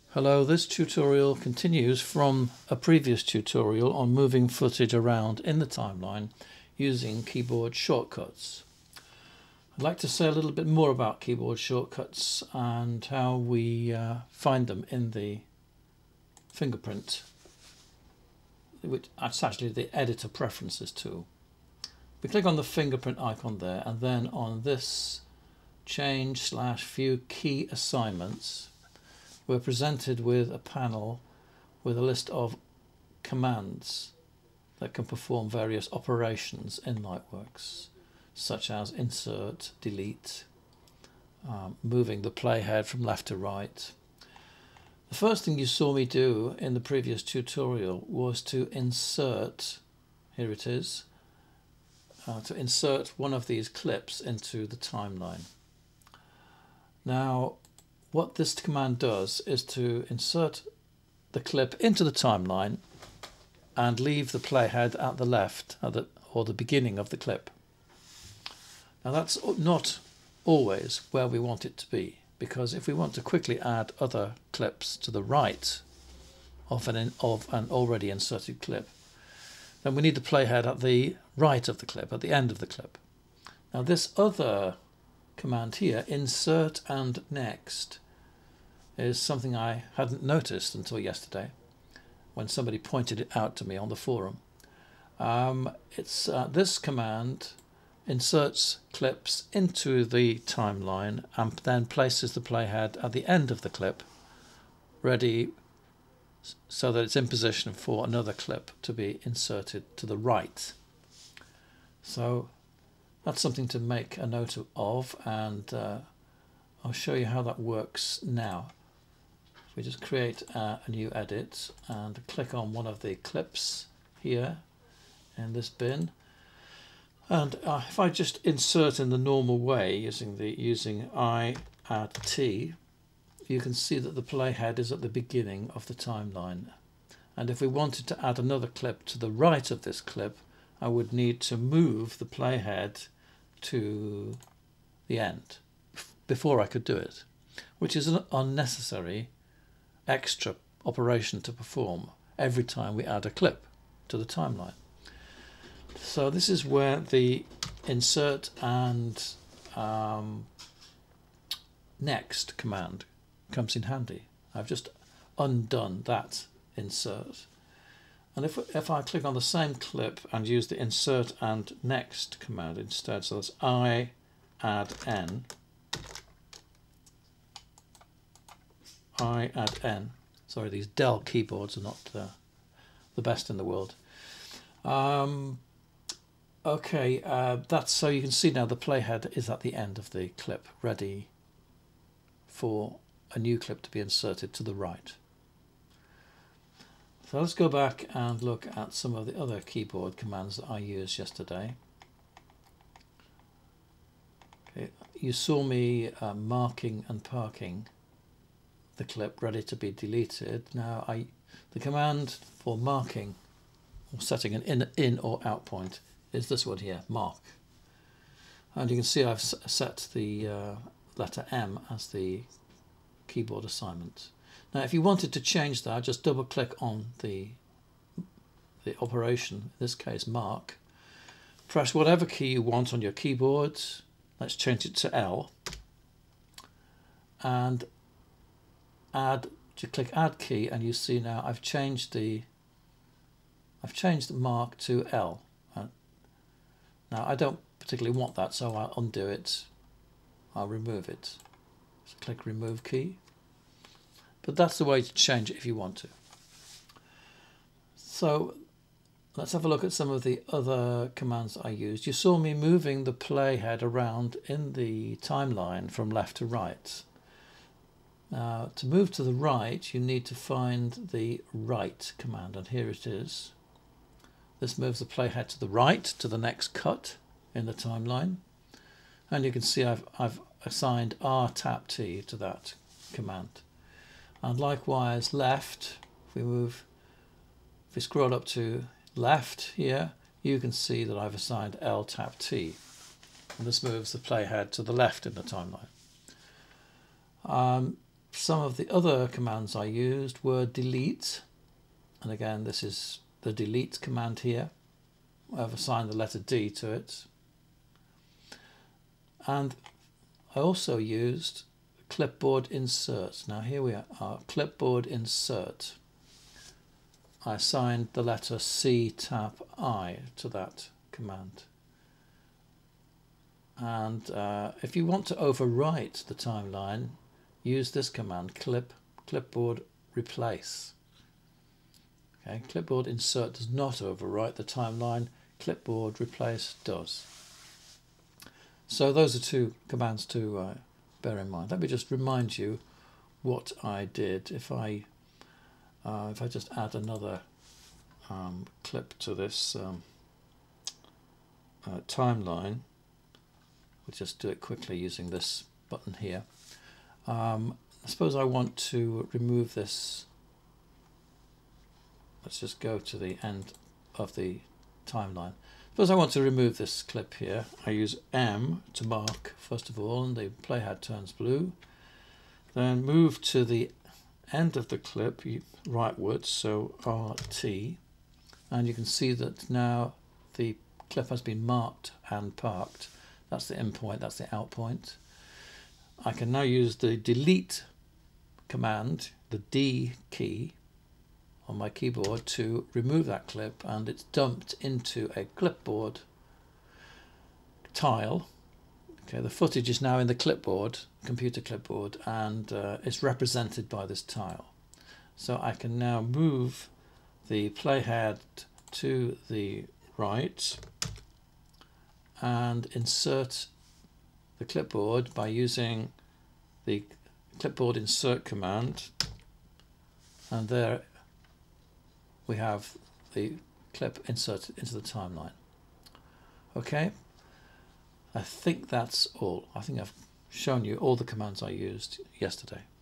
Hello, this tutorial continues from a previous tutorial on moving footage around in the timeline using keyboard shortcuts. I'd like to say a little bit more about keyboard shortcuts and how we find them in the fingerprint, which is actually the editor preferences tool. We click on the fingerprint icon there and then on this change/view key assignments. We're presented with a panel with a list of commands that can perform various operations in Lightworks, such as insert, delete, moving the playhead from left to right. The first thing you saw me do in the previous tutorial was to insert, here it is, to insert one of these clips into the timeline. Now, what this command does is to insert the clip into the timeline and leave the playhead at the left or the beginning of the clip. Now that's not always where we want it to be, because if we want to quickly add other clips to the right of an already inserted clip, then we need the playhead at the right of the clip, at the end of the clip. Now this other command here, insert and next, is something I hadn't noticed until yesterday when somebody pointed it out to me on the forum. This command inserts clips into the timeline and then places the playhead at the end of the clip, ready so that it's in position for another clip to be inserted to the right. So that's something to make a note of, and I'll show you how that works now. We just create a new edit and click on one of the clips here in this bin, and if I just insert in the normal way using I add T, you can see that the playhead is at the beginning of the timeline, and if we wanted to add another clip to the right of this clip, I would need to move the playhead to the end before I could do it, which is an unnecessary extra operation to perform every time we add a clip to the timeline. So this is where the insert and next command comes in handy. I've just undone that insert, and if I click on the same clip and use the insert and next command instead, so that's I add N, I add N. Sorry, these Dell keyboards are not the best in the world. Okay, that's so you can see now the playhead is at the end of the clip, ready for a new clip to be inserted to the right. So let's go back and look at some of the other keyboard commands that I used yesterday. Okay, you saw me marking and parking the clip ready to be deleted. Now the command for marking or setting an in or out point is this one here, mark, and you can see I've set the letter M as the keyboard assignment. Now if you wanted to change that, just double click on the operation, in this case mark, press whatever key you want on your keyboard. Let's change it to L, and click add key, and you see now I've changed the mark to L. Now I don't particularly want that, so I'll undo it, I'll remove it. So click remove key, but that's the way to change it if you want to. So let's have a look at some of the other commands I used. You saw me moving the playhead around in the timeline from left to right. Now, to move to the right, you need to find the right command, and here it is. This moves the playhead to the right, to the next cut in the timeline, and you can see I've assigned R tap T to that command. And likewise, left. If we scroll up to left here, you can see that I've assigned L tap T, and this moves the playhead to the left in the timeline. Some of the other commands I used were delete, and again this is the delete command here. I've assigned the letter D to it. And I also used clipboard insert. Now here we are, clipboard insert. I assigned the letter C tap I to that command. And if you want to overwrite the timeline, use this command, clipboard replace. Okay, clipboard insert does not overwrite the timeline, clipboard replace does. So those are two commands to bear in mind. Let me just remind you what I did. If I just add another clip to this timeline, we'll just do it quickly using this button here. I suppose I want to remove this. Let's just go to the end of the timeline. Suppose I want to remove this clip here. I use M to mark first of all, and the playhead turns blue. Then move to the end of the clip rightwards, so RT, and you can see that now the clip has been marked and parked. That's the in point, that's the out point. I can now use the delete command, the D key on my keyboard, to remove that clip, and it's dumped into a clipboard tile. Okay, the footage is now in the clipboard, computer clipboard, and it's represented by this tile. So I can now move the playhead to the right and insert the clipboard by using the clipboard insert command, and there we have the clip inserted into the timeline. Okay, I think that's all. I think I've shown you all the commands I used yesterday.